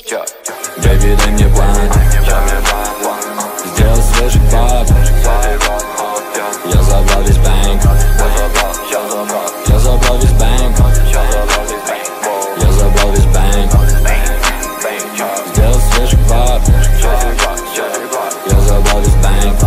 Baby, дай мне бланк. Сделал свежий клаб. Я забрал весь бэнк. Я забрал весь бэнк. Я забрал весь бэнк. Сделал свежий клаб. Я забрал весь бэнк.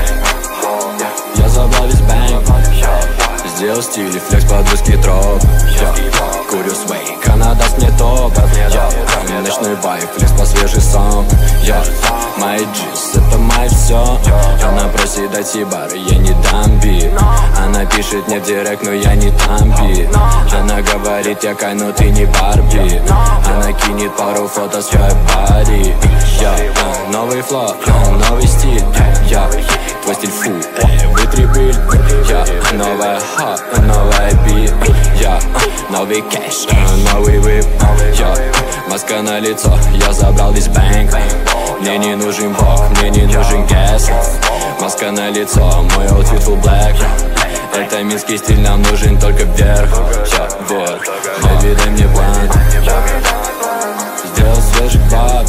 Я забрал весь бэнк. Сделал стиль и флекс под виски троп. Курю свей, Канада мне топ. Ночной вайб, флекс по свежий сон. Мои джиз, это мое все. Она просит дать ей бар, я не дам бит. Она пишет мне в директ, но я не там бит. Она говорит, я Кай, но ты не Барби. Она кинет пару фото своей пари. Новый флоу, новый стиль. Твой стиль фу, вытри пыль. Новая ха, новая бит. Новый кэш, новый вип. Маска на лицо, я забрал весь бэнк. Мне не нужен бог, мне не нужен гэс. Маска на лицо, мой аутфит full black. Это минский стиль, нам нужен только вверх. Вверх. Baby, дай мне бланк. Сделал свежий клаб.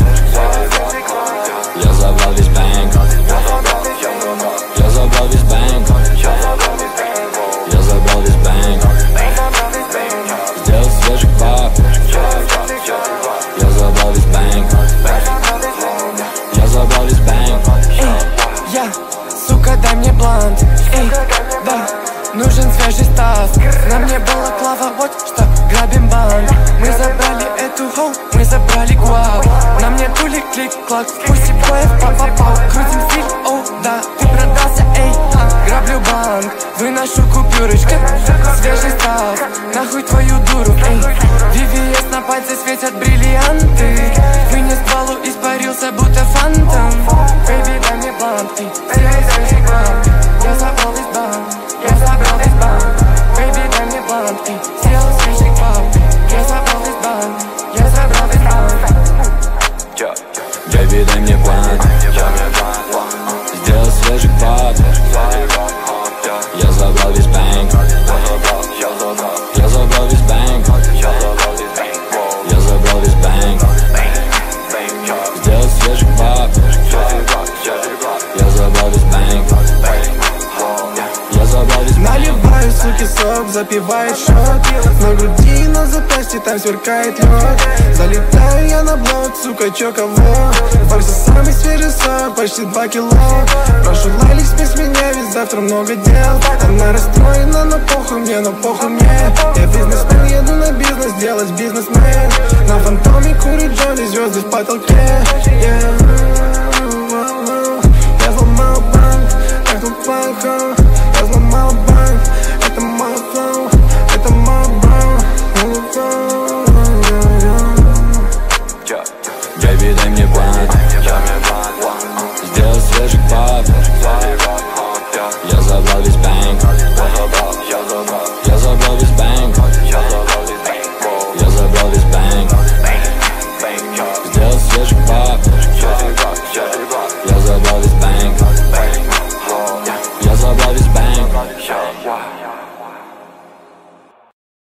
Я забрал весь бэнк. Я забрал весь бэнк. Я забрал весь бэнк. Сделал свежий клаб. Я забрал весь бэнк. Я забрал весь бэнк. Сука, дай мне блант. Да, нужен свежий став. На мне была клава, вот что, грабим банк. Мы забрали эту хоу, мы забрали гуав. На мне тули, клик-клак, пусть и боев попал. Крутим стиль, о, да, ты продался, эй. Граблю банк, выношу купюрочка. Свежий став, нахуй твою дуру, эй. VVS на пальце светят бриллианты. Вынес балу, испарился, будто фантом. Baby, дай мне блант, эй. Свежий клаб, я забрал весь банк. Я забрал весь банк. Baby, дай мне блант, эй. Сделал свежий клаб. Я забрал весь банк. Я забрал весь банк. Baby, дай мне бланк. Сделал свежий клаб. Я забрал весь бэнк. Я забрал весь бэнк. Я забрал весь бэнк. Сделал свежий клаб. Я забрал весь бэнк. Я забрал весь бэнк. Наливаю, суки, сок, запивает шот. На груди, на запястье, там сверкает лед. Залетаю я на блок, сука, чё кого? Фарси самый свежий сок, почти 2 кило. Прошу лайк, смесь меня, ведь завтра много дел. Она расстроена, но похуй мне, но похуй мне. Я бизнесмен, еду на бизнес, делать бизнесмен. На фантоме курю Джонни, звезды в потолке.